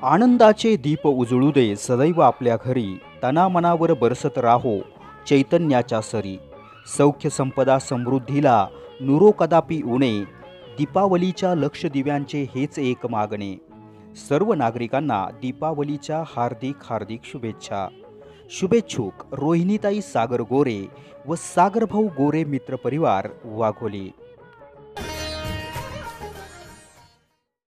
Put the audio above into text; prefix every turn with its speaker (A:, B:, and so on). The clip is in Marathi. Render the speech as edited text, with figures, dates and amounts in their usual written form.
A: आनंदाचे दीप उजळू दे सदैव आपल्या घरी, तनामनावर बरसत राहो चैतन्याच्या सरी. सौख्य संपदा समृद्धीला नुरो कदापि उणे, दीपावलीच्या लक्षदिव्यांचे हेच एक मागणे. सर्व नागरिकांना दीपावलीच्या हार्दिक हार्दिक शुभेच्छा. शुभेच्छुक रोहिणीताई सागर गोरे व सागरभाऊ गोरे मित्रपरिवार वाघोली.